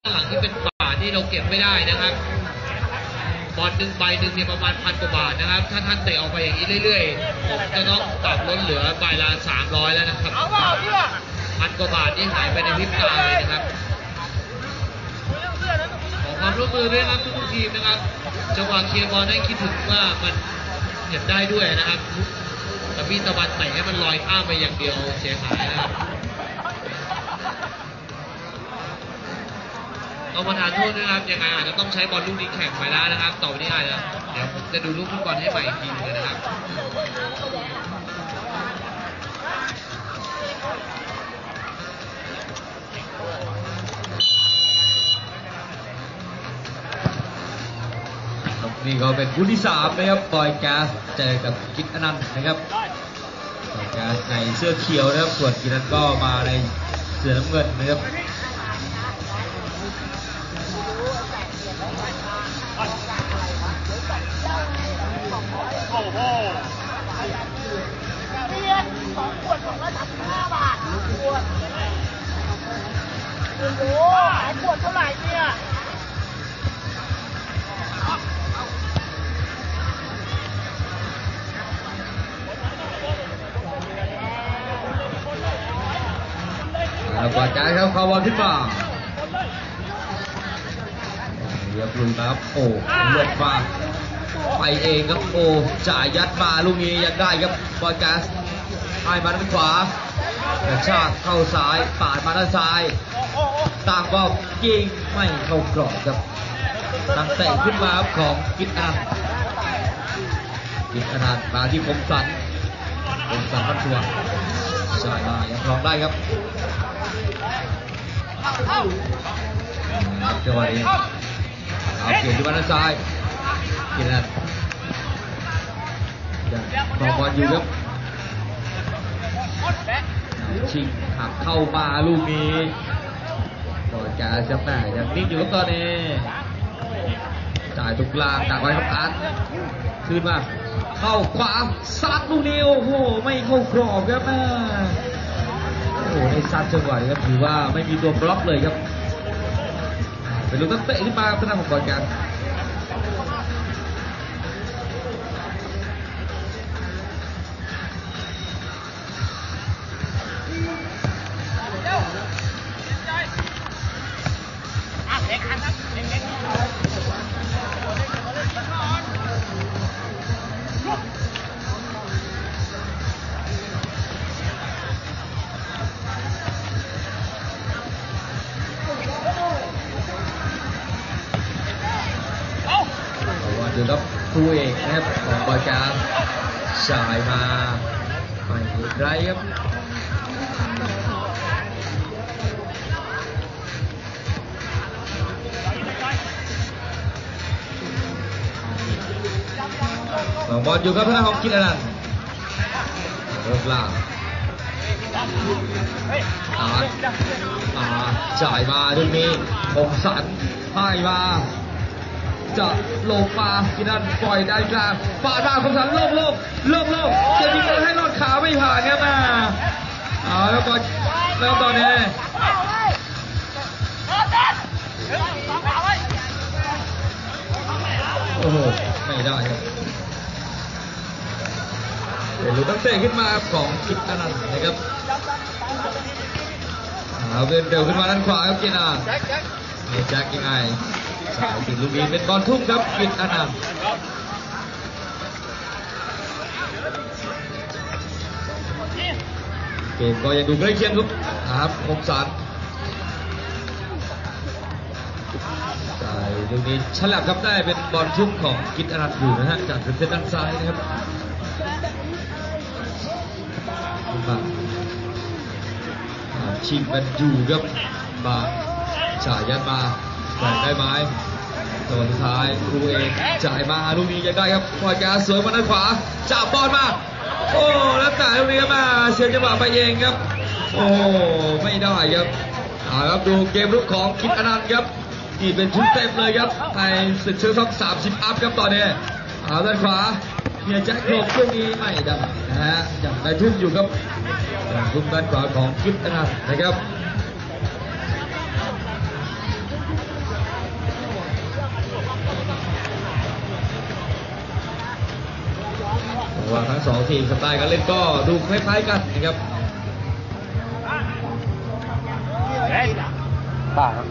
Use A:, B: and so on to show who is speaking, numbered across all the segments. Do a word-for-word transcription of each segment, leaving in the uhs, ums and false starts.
A: หลังที่เป็นบาทที่เราเก็บไม่ได้นะครับบอลหนึ่งใบหนึ่งเนี่ยประมาณพันกว่าบาทนะครับถ้าท่านเตะออกไปอย่างนี้เรื่อยๆผมจะต้องปรับลดเหลือใบละสามร้อยแล้วนะครับพันกว่าบาทที่หายไปในพริบตาเลยนะครับขอความร่วมมือด้วยครับทุกทีมนะครับจังหวะเคลียร์บอลให้คิดถึงว่ามันเก็บได้ด้วยนะครับแต่พี่ตะวันเตะให้มันลอยข้ามไปอย่างเดียวเสียหายนะครับต้องมาทานโทษด้วยนะครับยังไงอาจจะต้องใช้บอลลูกนี้แข่งไปแล้วนะครับต่อไปนี้อาจจะเดี๋ยวผมจะดูลูกฟุตบอลให้ใหม่อีกทีนึงนะครับ
B: นี่ก็เป็นคู่ที่สามนะครับบอยแก๊สเจอกับกิตอนันต์นะครับบอยแก๊สในเสื้อเขียวนะครับส่วนกิตอนันต์ก็มาในเสื้อน้ำเงินนะครับ
C: โอ้โหเบียร์สองขวดสองร้อยสามสิบห้าบาทขวดโอ้โหขายขวดเท่าไหร่เนี่ย
B: แล้วก็จ่ายครับเข้าบอลขึ้นมาเรียบร้อยครับโอ้เลือกมาไปเองครับโอ้จ่ายยัดมาลูกนี้ยังได้ครับบอลแก๊สให้มาด้านขวากระชากเข้าซ้ายปาดมาด้านซ้ายต่างก็ยิงไม่เข้ากรอบครับตั้งเตะขึ้นมาของกิตอนันต์กิตอนันต์มาที่คมสันคมสันพัชวะใช่มายังรองได้ครับจังหวะนี้เอาเปลี่ยนที่ด้านซ้ายกิตอนันต์ครองบอลอยู่ครับชิงหักเข้ามาลูกนี้บอลแกจะแม่ยังนิ่งอยู่ครับตอนนี้จ่ายตรงกลางดักไว้ครับอาร์ตขึ้นมาเข้าขวาซัดลูกนี้โอ้โหไม่เข้ากรอบครับแม่โอ้โหในซัดจังหวะนี้ครับถือว่าไม่มีตัวบล็อกเลยครับเป็นลูกตั้งเตะขึ้นมาเป็นทางของบอลแกดูครับคู่เอกนะครับของบอยแก๊สสายมาไม่ไกลครับสองบอลอยู่กับพนักของกิตอนันต์เริ่มล่าอาร์ตอาร์ตจ่ายมาตรงนี้คมสันให้มาจะลงมากิตอนันต์ปล่อยได้กลางปาดมาคมสันโล่งโล่งโล่งโล่งจะยิงให้รอดขาไม่ผ่านครับมาเอาแล้วก็แล้วตอนนี้โอ้โหไม่ได้ครับเป็นลูกตั้งเตะขึ้นมาของกิตอนันต์นะครับเอาเดินเร็วขึ้นมาด้านขวาครับกิตอนันต์เมแจ็คยังไงสายติดลูกนี้เป็นบอลทุ่มครับกิตอนันต์เกมก็ยังดูใกล้เคียงครับครับคมสันสายลูกนี้ฉลับครับได้เป็นบอลทุ่มของกิตอนันต์อยู่นะฮะจากริมเส้นด้านซ้ายนะครับชิงกันอยู่ครับมาจ่ายยัดมาแบ่งได้ไหมตัวสุดท้ายครูเองจ่ายมาลูกนี้ยังได้ครับบอยแก๊สสวยมาด้านขวาจับบอลมาโอ้แล้วแต่ลูกนี้มาเสียจังหวะไปเองครับโอ้ไม่ได้ครับเอาครับดูเกมรุกของกิตอนันต์ครับนี่เป็นชุดเต็มเลยครับในศึกเชือกท็อปสามสิบอัพครับตอนนี้เอาด้านขวาเนี่ยแจ็คโลกช่วงนี้ไม่ได้นะฮะยังได้ทุ่มอยู่ครับทุ่มด้านขวาของกิตอนันต์นะครับ เงสองทีมสไตล์การเล่นก็ดูคล้ายๆกันนะครับ
D: ป่าครับ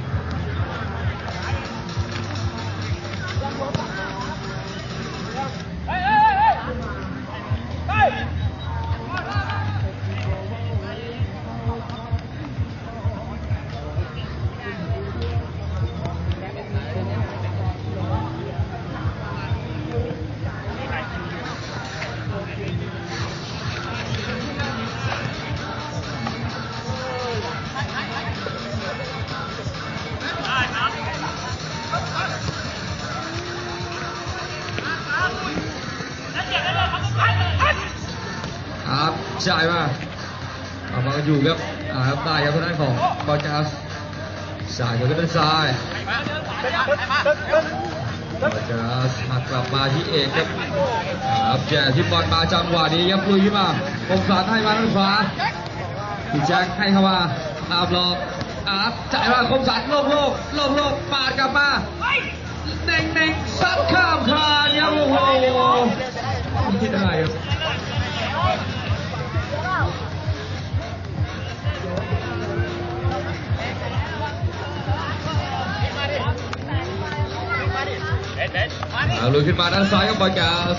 B: ครับจ่ายมาเอามาอยู่ครับอ่าครับได้ครับทางด้านของบอลจัสจ่ายอยู่กันด้านซ้ายบอลจัสหักกลับมาที่เอกครับครับแจกที่บอลมาจังหวะนี้ครับลุยขึ้นมาคมสารให้มาด้านขวาพี่แจ็คให้เข้ามาตามหลอกอาร์ตจ่ายมาคมสารโลกโลกโลกโลกปาดกลับมาเน่งเน่งซัดข้ามคานครับโอ้โหไม่ได้ครับเอาลุยขึ้นมาด้านซ้ายกับบอลแกส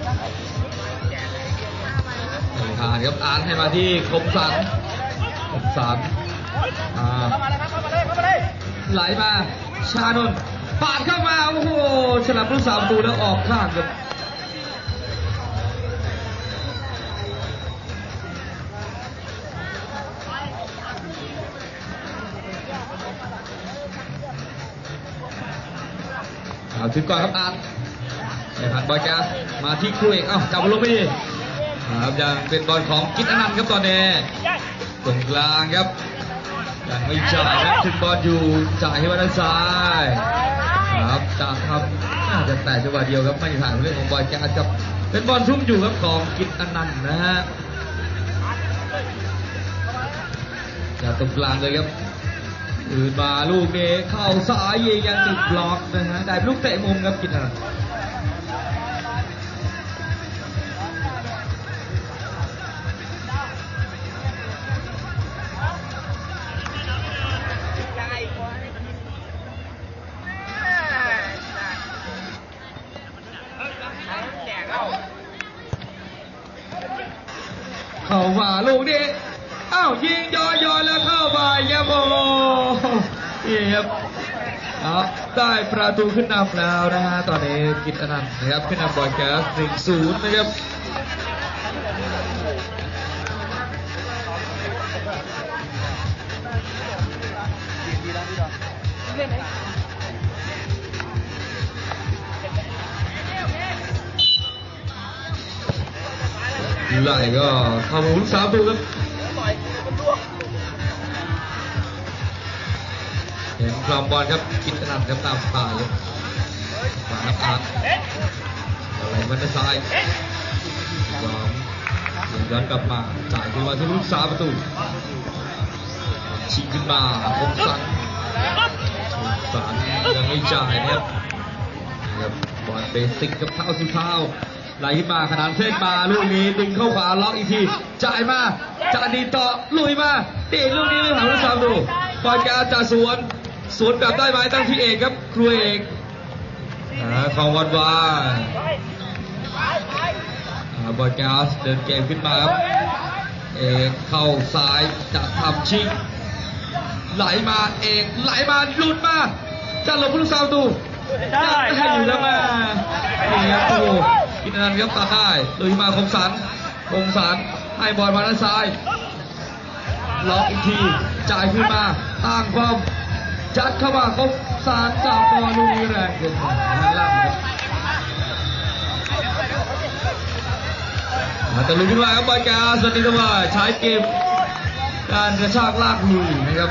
B: ผ่านครับอาร์ตให้มาที่คมสันคมสันอ่าไหลมาชานนท์ปาดเข้ามาโอ้โหฉลับลูกสามประตูแล้วออกข้างครับเอาถึงก่อนครับอาร์ตไอ้ผัดบอลแกสมาที่ครูเอกเอ้าจับบอลลงไม่ดีครับยังเป็นบอลของกิตอนันต์ครับตอนนี้ตรงกลางครับยังไม่จ่ายนะถึงบอลอยู่จ่ายให้มาด้านซ้ายครับจะทำน่าจะแต่จังหวะเดียวครับไม่ผ่านเรื่องของบอลแกสครับเป็นบอลทุ่มอยู่ครับของกิตอนันต์นะฮะจากตรงกลางเลยครับอืนมาลูกนี้เข้าซ้ายยิงยังติดบล็อกนะฮะได้ลูกเตะมุมครับกิตอนันต์เข้ามาลูกนี้อ้าวยิงย้อยย้อยแล้วเข้าไปครับโอ้โหนี่ครับเอาได้ประตูขึ้นนำแล้วนะฮะตอนนี้กิตอนันต์นะครับขึ้นนำบอลแกสหนึ่งศูนย์นะครับไหลก็เข้าหมุนสามตัวครับเห็นคลอมบอลครับกิตอนันต์ครับตามสไตล์ครับมาครับอาร์ตอะไรมันจะซ้ายย้อนย้อนกลับมาจ่ายขึ้นมาที่ลูกสามประตูชิงขึ้นมาคมสันคมสันยังไม่จ่ายนะครับครับบอลเบสิกกับเท้าสุดเท้าไหลขึ้นมาขนานเส้นมาลูกนี้ดึงเข้าขวาล็อกอีกทีจ่ายมาจ่ายดีต่อลุยมาตีลูกนี้ไม่ผ่านลูกสามดูบอลแกจ่าสวนสวนกลับได้ไหมตั้งที่เอกครับครูเอกของวันวานบอลแกเดินเกมขึ้นมาครับเอกเข้าซ้ายจะทำชิงไหลมาเอกไหลมาหลุดมาจะหลบลูกสามดูได้ให้อยู่แล้วมานี่ครับโอ้กินนันครับตัดได้ลุยมาคมสันคมสันให้บอลมาด้านซ้ายล็อกอีกทีจ่ายขึ้นมาตั้งความจัดเข้ามาคมสันจับบอลลูกนี้แรงเกินไปด้านล่างครับแต่ลุยขึ้นมาครับบอลแกสวัสดีครับว่าใช้เกมการกระชากลากลุยนะครับ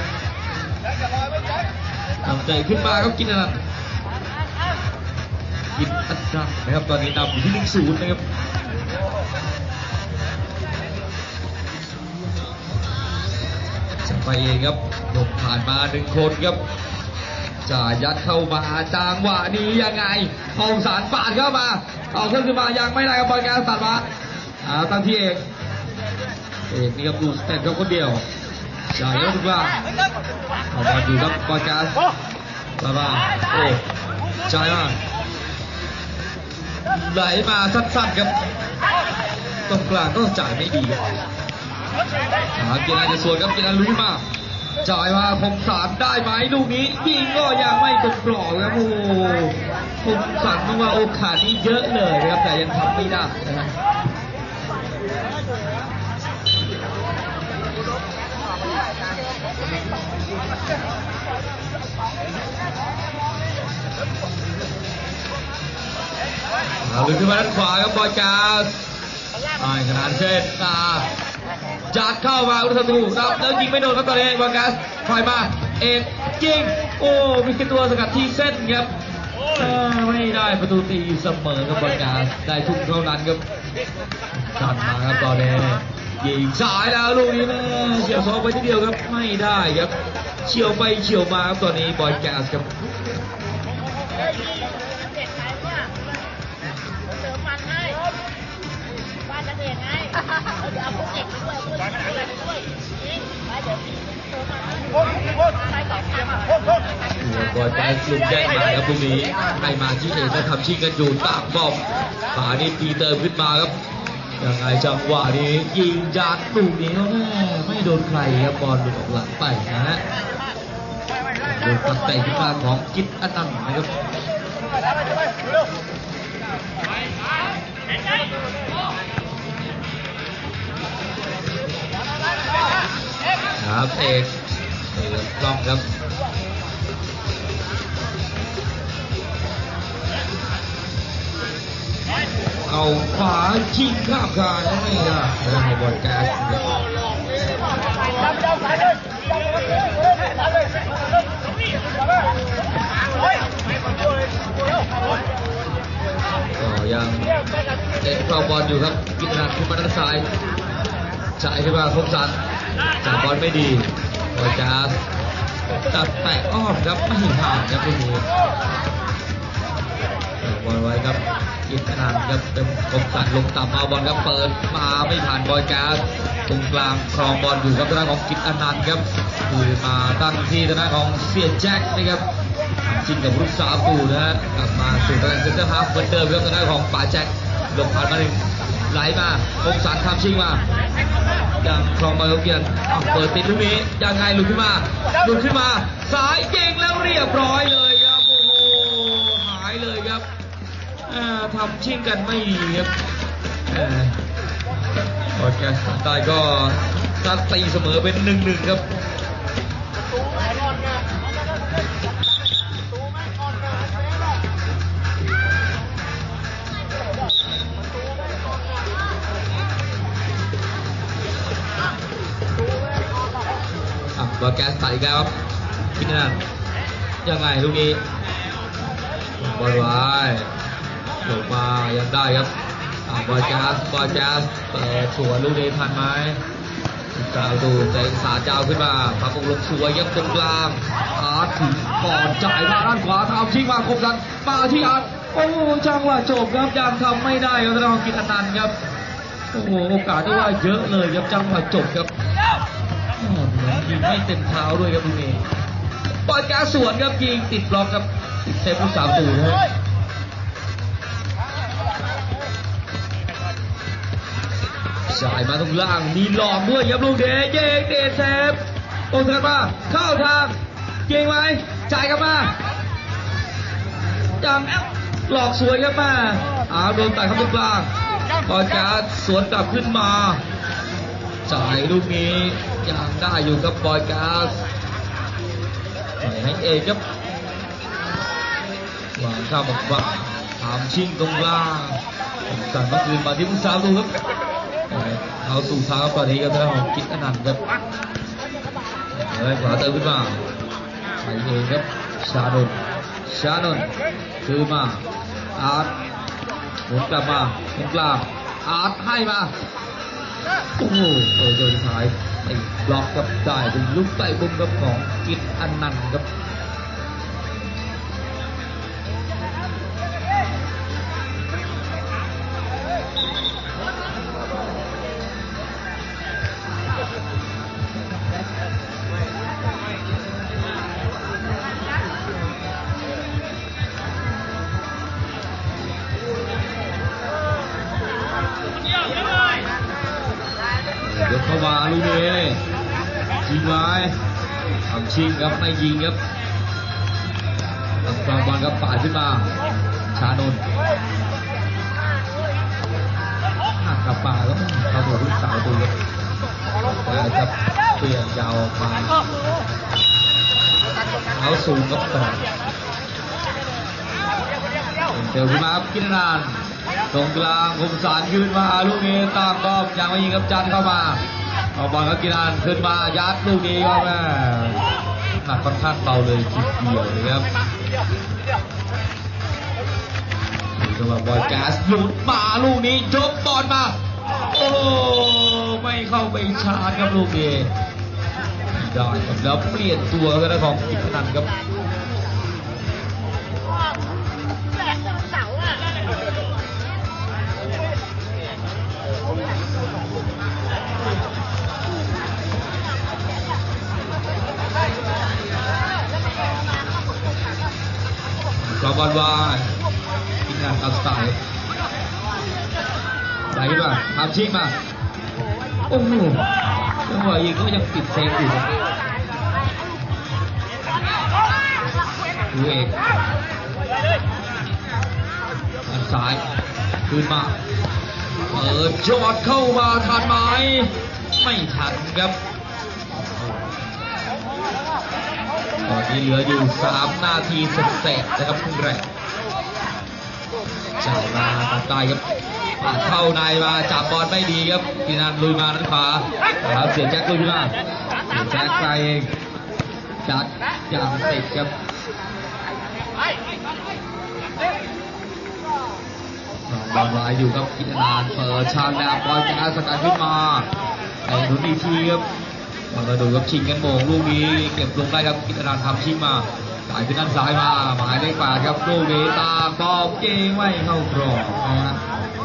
B: ทำใจขึ้นมาครับกินนันกินอัดดับนะครับตอนนี้นำอยู่ที่หนึ่งศูนย์นะครับจะไปเองครับลงผ่านมาหนึ่งคนครับจะยัดเข้ามาจังหวะนี้ยังไงคมสารปาดเข้ามาเอาขึ้นขึ้นมายังไม่ได้กับบอลแกสตัดมาอ่าตั้งที่เอกเอกนี่ครับดูสเต็ปครับคนเดียวจ่ายแล้วถูกป่ะเอาบอลอยู่ครับบอลการตาบาโอ้จ่ายมาไหลมาสั้นๆครับตรงกลางก็จ่ายไม่ดีครับหาเกียร์จะสวนครับเกียร์ลุ้นมาจ่ายมาคมสารได้ไหมลูกนี้ยิงก็ยังไม่ตรงกรอบครับโอ้คมสารต้องว่าโอกาสนี้เยอะเลยนะครับแต่ยังทำไม่ได้นะครับเอาลุยขึ้นมาด้านขวาครับบอลกาสไอ้ขนาดเส้นตาจัดเข้ามาอุตสุรับแล้วยิงไม่โดนครับตอนนี้บอลกาสถอยมาเอกยิงโอ้มีตัวสกัดที่เส้นครับไม่ได้ประตูตีเสมอกับบอลกาสได้ทุ่มเท่านั้นครับสั่นมาครับตอนนี้ยิงสายแล้วลูกนี้แม่เฉียวซอกไปทีเดียวครับไม่ได้ครับเฉียวไปเฉียวมาครับตอนนี้บอลกาสครับบอลการลุกแย่งมาครับตรงนี้ให้มาที่เอกจะทำชิงกันอยู่ตากบอมฝานี่ตีเติมขึ้นมาครับยังไงจังหวะนี้ยิงยัดลูกนี้แม่ไม่โดนใครครับบอลหลุดออกหลังไปนะฮะโดนตัดเตะขึ้นมาของกิตอันนันต์นะครับครับเอกเอกกล้องครับเอาขวาชิงข้ามคานไม่ได้ในบอลแก๊สก็ยังเตะเข้าบอลอยู่ครับกินหนักขึ้นมาด้านซ้ายจ่ายขึ้นมาคมสันจ่ายบอลไม่ดีบอลแก๊สตัดแตะอ้อมครับไม่ผ่านครับตรงนี้บอลไว้ครับกินขนาดครับเต็มคมสันลงต่ำเอาบอลครับเปิดมาไม่ผ่านบอลแก๊สตรงกลางครองบอลอยู่ครับทางด้านของกิตอนันต์ครับคือมาตั้งที่ทางด้านของเสียแจ็คนะครับจริงกับลูกสาวกูนะฮะกลับมาสู่ตำแหน่งเซนเตอร์ฮาล์ฟเหมือนเดิมครับทางด้านของป่าแจ็คลงผ่านมาหนึ่งไหลมาคมสันทำชิงมายังครองบอลเกียนเปิดติดลูกนี้ยังไงหลุดขึ้นมาหลุดขึ้นมาสายเก่งแล้วเรียบร้อยเลยครับโอ้โหหายเลยครับทำชิงกันไม่ดีครับบอลแก๊สตายก็ตัดตีเสมอเป็นหนึ่งหนึ่งครับบอลแก๊สใส่ครับคิดนั่นยังไงลูกนี้บอลไว้ลงมายังได้ครับบอลแก๊สบอลแก๊สเปิดสวนลูกนี้ทันไหมกาวดูใจสาเจ้าขึ้นมาพักลงสวยยับตรงกลางอาร์ตถึงก่อนจ่ายมาด้านขวาทำชิงมาคมสันมาที่อาร์ตโอ้จังหวะจบครับยังทำไม่ได้ครับทางด้านกิตอนันต์ครับโอ้โหโอกาสที่ว่าเยอะเลยครับจังหวะจบครับยิงไม่เต็มเท้าด้วยครับตรงนี้บอลแก๊สสวนครับยิงติดบล็อกครับเซฟผู้สามตูนะจ่ายมาตรงล่างมีหลอกด้วยครับลูกเดชเยงเดชเซฟโอ้เถิดมาเข้าทางเก่งไหมจ่ายกลับมาจังหลอกสวยครับมาอ้าวโดนตัดเข้าตรงกลางบอลแก๊สสวนกลับขึ้นมาจ่ายลูกนี้ยังได้อยู่กับบอลแก๊สให้เอกครับวางข้ามบอกว่าทำชิงตรงล่างสั่งมาคืนมาที่ผู้สาวดูครับเอาสู่เท้าตอนนี้ก็ได้ของกิตอนันต์ครับเลยขวาเติมขึ้นมาใส่เองครับชาดนชาดนคือมาอาร์ตหมุนกลับมาตรงกลางอาร์ตให้มาโอ้โหโดนท้ายไอ้บล็อกกับได้เป็นลูกไต่บุ้มกับของกิตอนันต์ครับยิงไว้ทำชิงครับไม่ยิงครับครองบอลครับป่าขึ้นมาชานนท์หักกลับมาแล้วเข้าตัวลูกสาวตัวครับแต่ครับเปลี่ยนยาวมาเขาสูงครับต่อเดี๋ยวขึ้นมาครับกินนานตรงกลางคมสารยืนมาลูกนี้ตามก็ยังไม่ยิงครับจันเข้ามาเอาบอลครับกินนานขึ้นมายัดลูกนี้ครับแม่หนักค่อนข้างเบาเลยทีเดียวนะครับจังหวะบอลแก๊สหลุดมาลูกนี้ยกบอลมาโอ้ไม่เข้าไปชาร์จครับลูกนี้ได้ครับแล้วเปลี่ยนตัวกันนะของกิตนันครับกลับบอลวายกินงานตามสไตล์ไหลมาทำชิงมาโอ้โหจังหวะยิงก็ยังติดเซฟอยู่ดูเอกอันซ้ายคืนมาเปิดจอดเข้ามาทันไหมไม่ทันครับตอนนี้เหลืออยู่สามนาทีเศษๆนะครับครึ่งแรกจ่ายมาตัดใต้ครับปาดเข้าในมาจับบอลไม่ดีครับกินนันลุยมาด้านขวาแล้วเสียแจ็คลุยมาเสียแจ็คไปเองจัดอย่างติดครับบอลวายอยู่ครับกินนานเปิดชาแนลบอลแก๊สสกัดขึ้นมาไอ้หนุนอีกทีครับมาดูครับชิงกันโมงลูกนี้เก็บลงได้ครับกิตนานทำชิงมาสายขึ้นด้านซ้ายมาหมายเลขแปดครับลูกนี้ตามบอลเกงไม่เข้ากรอบนะฮะ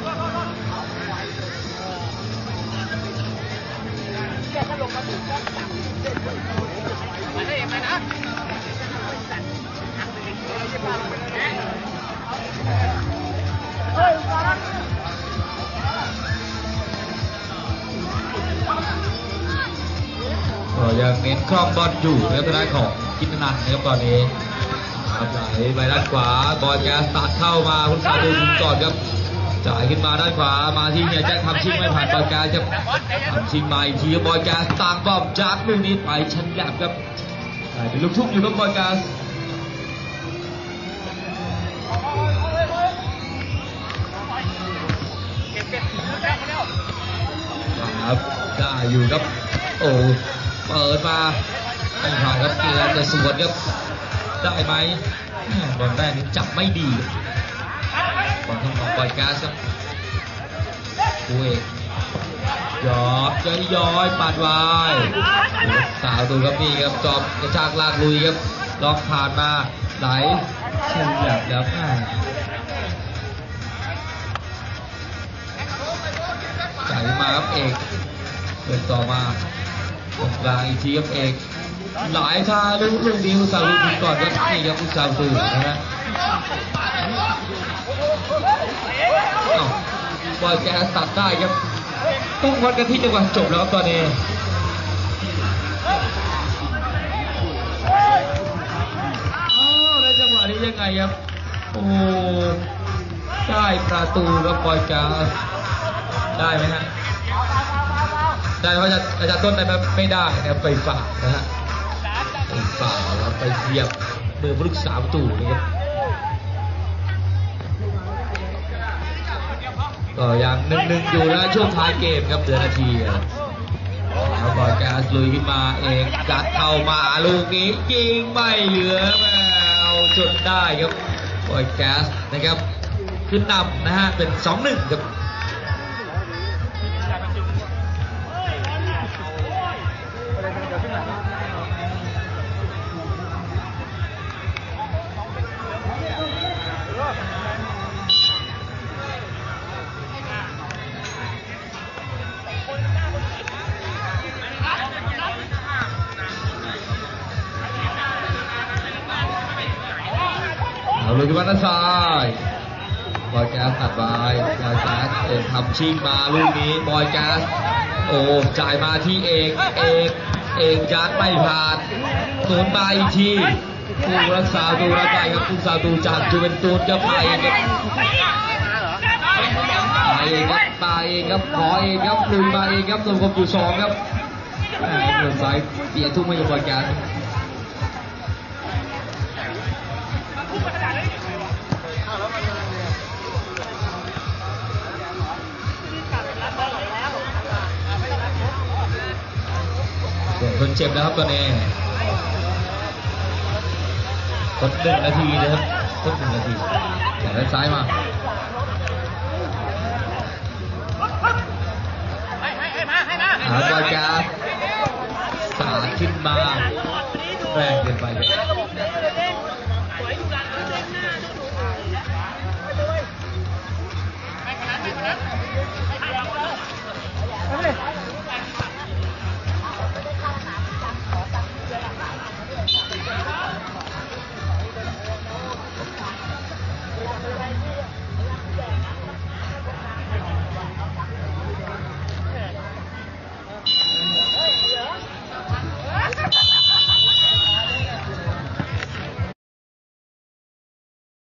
B: ก็ยังเน้นครองบอลอยู่นะครับทางด้านของกิตนันนะครับตอนนี้ครับไหลไปด้านขวาบอลแก๊สตัดเข้ามาคุณสาดูยิงก่อนครับจ่ายขึ้นมาด้านขวามาที่เนี่ยแจ็คทำชิงไม่ผ่านบอลแก๊สครับทำชิงมาอีกทีบอลแก๊สต่างบอมจากลูกนี้ไปชันแลบครับเป็นลูกทุ่งอยู่กับบอลแก๊สครับได้อยู่ครับโอ้เปิดมาไม่ผ่านครับเกียร์จะสวนครับได้ไหมบอลแรกนี้จับไม่ดีบอลทางของบอลแก๊สครับกูเอกยอดใจย้อยปาดวายสาวตัวครับนี่ครับจอบกระชากลากลุยครับล็อกผ่านมาไหลเฉียบแหลมแล้วจ่ายมาครับเอกเปิดต่อมาตรงกลางอีกทีครับเอกหลายท่าลูกลูกนี้อุตสาหะก่อนครับนี่ครับอุตสาหะตื่นนะฮะบอลแกตัดได้ครับต้องวัดกันที่จังหวะจบแล้วครับตอนนี้อ้าวแล้วจังหวะนี้ยังไงครับโอ้ได้ประตูครับบอลแกได้ไหมฮะได้เพราะอาจารย์ต้นไปไม่ได้นะครับไปฝ่านะฮะไปฝ่าแล้วไปเทียบมือผู้รักษาประตูนะครับก็ยังหนึ่งหนึ่งอยู่นะช่วงท้ายเกมครับเดือนนาทีแล้วบอลแก๊สลุยขึ้นมาเองจัดเข้ามาลูกนี้ยิงไม่เหลือแมวจนได้ครับบอลแก๊สนะครับขึ้นนำนะฮะเป็นสองหนึ่งครับเอาเลยที่บ้านด้านซ้ายบอยแก๊สตัดไปบอยแก๊สเอกทำชิงมาลูกนี้บอยแก๊สโอ้จ่ายมาที่เอกเอกเอกยัดไม่ผ่านหนุนมาอีกทีผู้รักษาตูรักไปครับผู้รักษาตูจากจูเวนตุสครับมาเองครับมาเองครับมาเองครับขอเองครับลุยมาเองครับส่วนคมอยู่สองครับแหม่เปิดสายเปลี่ยนทุ่มไม่ยอมบอลกันส่วนคนเจ็บนะครับตอนนี้ต้นหนึ่งนาทีนะครับต้นหนึ่งนาทีแต่ด้านซ้ายมาหาบอลกาสาดขึ้นมาแรงเกินไปครับ